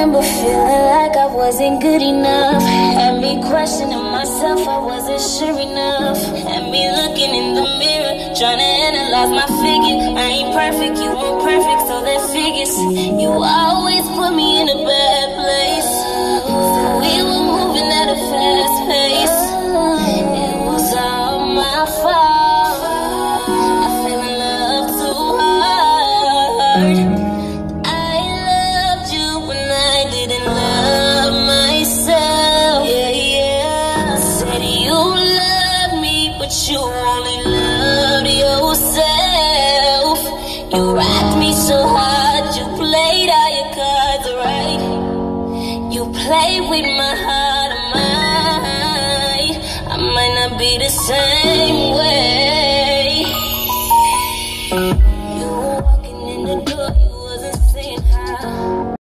remember feeling like I wasn't good enough. Had me questioning myself, I wasn't sure enough. Had me looking in the mirror, trying to analyze my figure. I ain't perfect, you weren't perfect, so that figures. You always put me in a bad place, so we were moving at a fast pace. It was all my fault, I fell in love too hard. I loved you when I didn't love myself. Yeah, yeah. Said you love me, but you only loved yourself. You rocked me so hard, you played all your cards right. You played with my heart, I might not be the same.